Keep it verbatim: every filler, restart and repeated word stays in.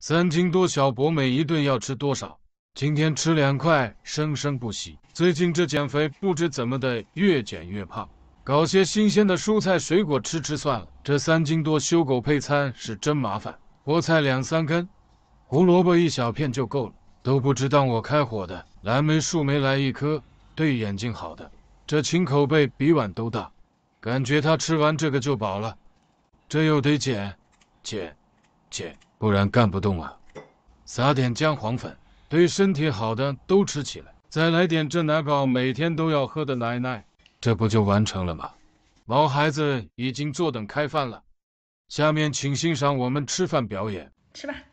三斤多小博每一顿要吃多少？今天吃两块，生生不息。最近这减肥不知怎么的，越减越胖。搞些新鲜的蔬菜水果吃吃算了。这三斤多修狗配餐是真麻烦。菠菜两三根，胡萝卜一小片就够了。都不知当我开火的。蓝莓、树莓来一颗，对眼睛好的。这青口贝比碗都大，感觉他吃完这个就饱了。这又得减，减，减，不然干不动啊。撒点姜黄粉，对身体好的都吃起来。再来点这奶宝每天都要喝的奶奶，这不就完成了吗？毛孩子已经坐等开饭了，下面请欣赏我们吃饭表演。 吃吧。